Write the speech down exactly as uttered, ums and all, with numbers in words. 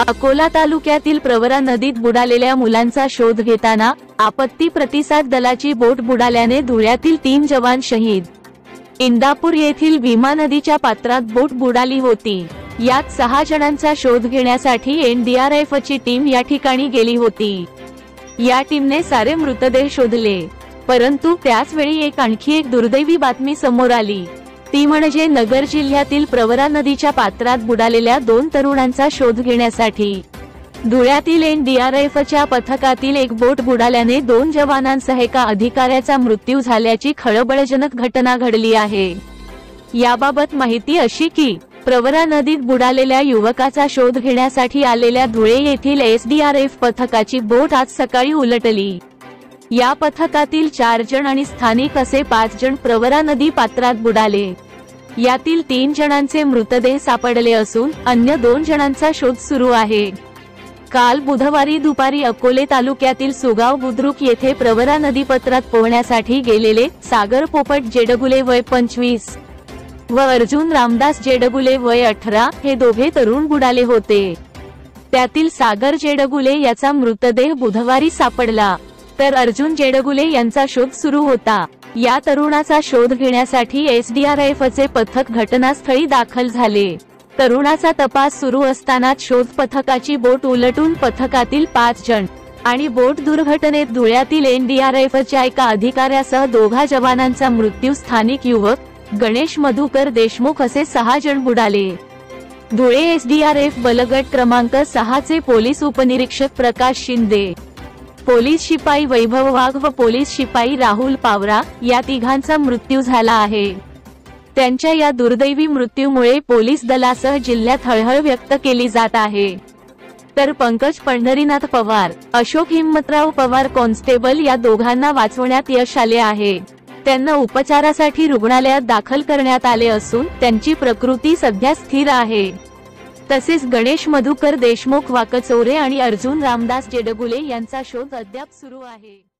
अकोला तालुक्यातील प्रवरा नदीत बुडालेल्या मुलांचा शोध घेताना आपत्ती प्रतिसाद दलाची बोट बुडाल्याने धुळ्यातील तीन जवान शहीद। इंदापूर येथील भीमा नदीच्या पात्रात बोट बुडाली होती। यात सहा जणांचा शोध घेण्यासाठी एन डी आर एफ ची टीम या ठिकाणी गेली होती। या टीमने सारे मृतदेह शोधले, परंतु त्याच वेळी एक आणखी एक दुर्दैवी बातमी समोर आली, ती म्हणजे नगर जिल्ह्यातील प्रवरा नदीच्या पात्रात बुडालेल्या दोन तरुणांचा शोध घेण्यासाठी धुळ्यातील एन डी आर एफ च्या पथकातील एक बोट बुडाल्याने दोन जवानांसह एका अधिकाऱ्याचा मृत्यू झाल्याची खळबळजनक घटना घडली आहे। याबाबत माहिती अशी की प्रवरा नदीत बुडालेल्या युवकाचा शोध घेण्यासाठी आलेल्या धुळे येथील एस डी आर एफ पथकाची बोट आज सकाळी उलटली। या पथकातील चार जण आणि स्थानिक असे पाच जण प्रवरा नदी पात्रात बुडाले। यातील तीन जणांचे मृतदेह सापडले असून अन्य दोन जणांचा शोध सुरू आहे। काल बुधवारी दुपारी अकोले तालुक्यातील सुगाव बुद्रुक येथे प्रवरा नदी पात्रात पोहण्यासाठी गेलेले सागर पोपट जेडगुले वय पंचवीस व अर्जुन रामदास जेडगुले वय अठरा हे दोघे तरुण बुडाले होते। त्यातील सागर जेडगुले याचा मृतदेह बुधवारी सापडला, तर अर्जुन जेडगुले यांचा शोध सुरू होता। या तरुणाचा शोध घेण्यासाठी एस डी आर एफ चे पथक घटनास्थळी दाखल झाले। तरुणाचा तपास सुरू असतानाच शोध पथकाची बोट उलटून पथकातील पाच जण आणि बोट दुर्घटनेत धुळ्यातील एन डी आर एफ च्या एका अधिकाऱ्यासह दोघा जवानांचा मृत्यू, स्थानिक युवक गणेश मधुकर देशमुख असे सहा जण बुडाले। Dhule S D R F बलगट क्रमांक सहा चे पोलीस उपनिरीक्षक प्रकाश शिंदे, पोलीस शिपाई वैभव वाघ व पोलीस शिपाई राहुल पावरा या तिघांचा मृत्यू झाला आहे। त्यांच्या या दुर्दैवी मृत्यूमुळे पोलीस दलासह जिल्ह्यात हळहळ व्यक्त केली जात आहे। तर पंकज पंढरीनाथ पवार, अशोक हिम्मतराव पवार कॉन्स्टेबल या दोघांना वाचवण्यात यश आले आहे। त्यांना उपचारासाठी रुग्णालयात दाखल करण्यात आले असून त्यांची प्रकृती सध्या स्थिर आहे। तसेच गणेश मधुकर देशमुख वाकचौरे आणि अर्जुन रामदास जेडगुले यांचा शोध अद्याप सुरू आहे।